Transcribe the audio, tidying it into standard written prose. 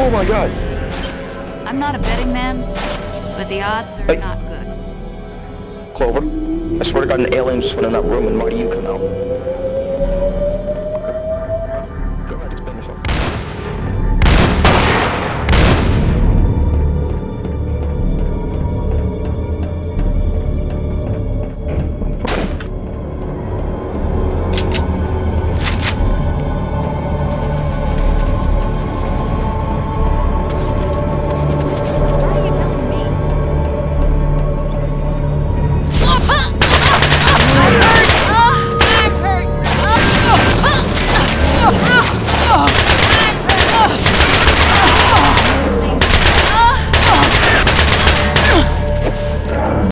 Oh my god. I'm not a betting man, but the odds are Hey. not good. Clover, I swear to God an alien just went in that room and Marty, you come out.